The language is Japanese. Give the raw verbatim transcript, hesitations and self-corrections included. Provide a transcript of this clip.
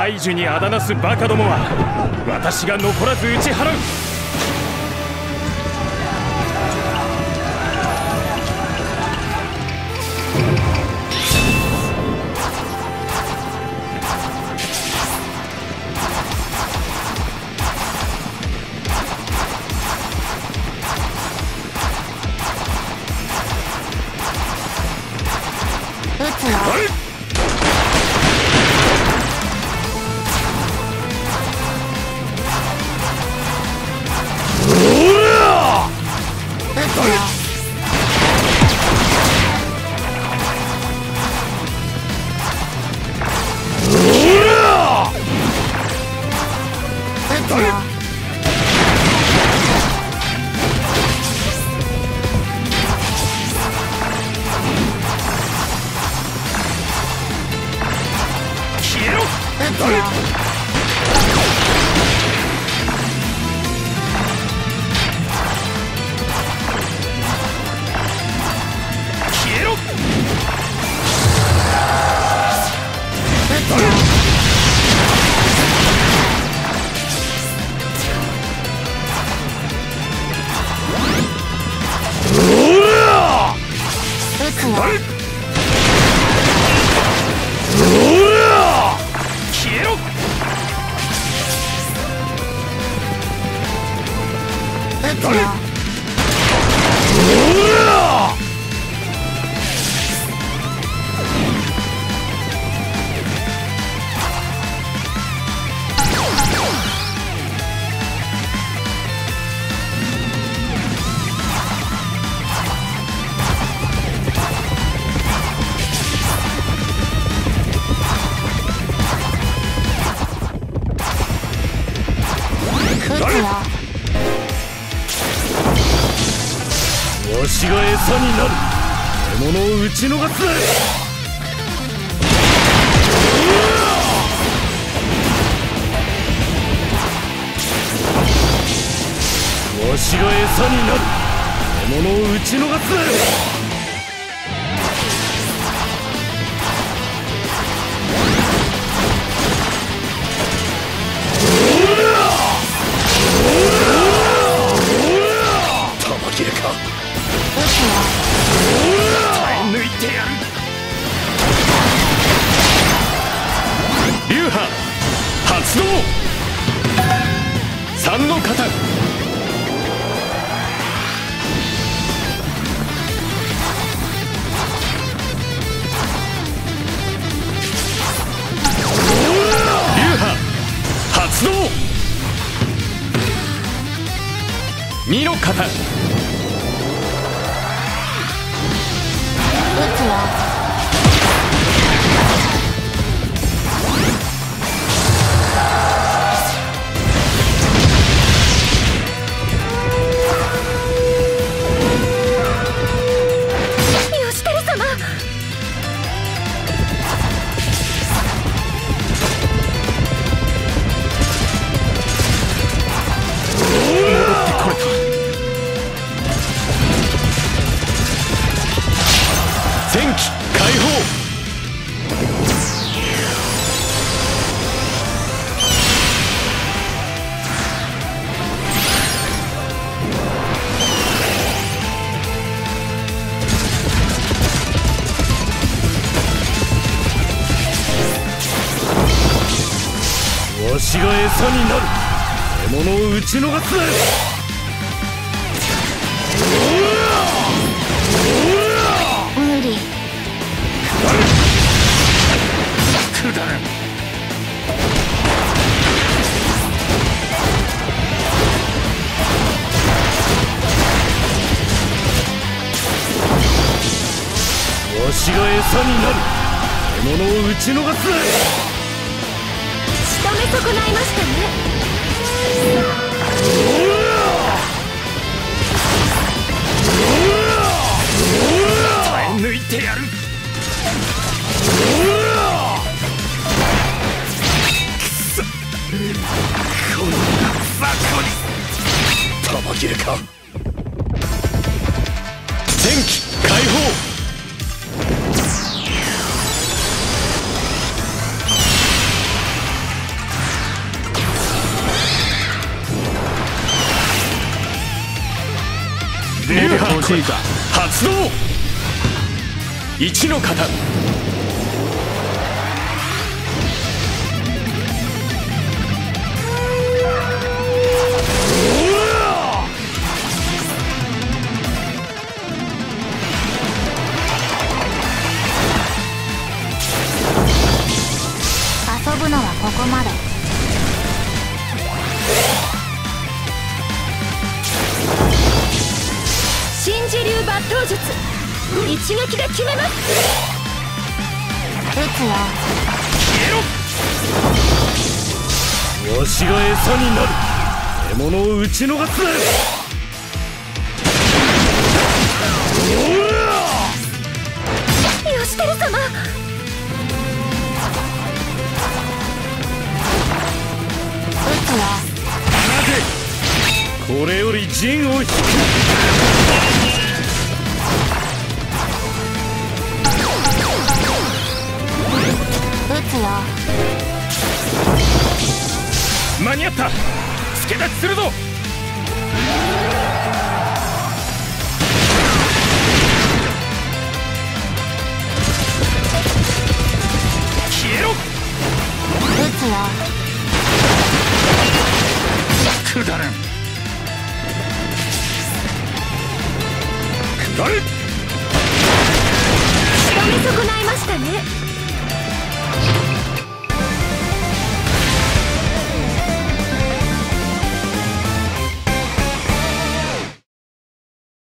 大樹にあだなすバカどもは私が残らず打ち払う。わしが餌になる。獲物を撃ち逃すな。わしが餌になる。獲物を撃ち逃すなよ。たま切れか。耐え抜いてやる。流派発動。三の型。発動。二の型。わしが餌になる。獲物を撃ち逃すなよ。 無理。 くだらん。わしが餌になる。獲物を撃ち逃すなよ。 仕留め損ないましたね。 耐え抜いてやる。くそ、こんな雑魚に。たま切れか。前期解放。 出るか欲しいか。 発動。一の型。 遊ぶのはここまで。新時流抜刀術、一撃で決めます。撃つよ。 消えろ。わしが餌になる。獲物を撃ち逃すな。 義輝様、撃つよ。 待て。これより陣を引く。 撃つよ。 間に合った。助立ちするぞ。消えろ。 撃つよ。 くだらん。くられ。 仕留め損ないましたね。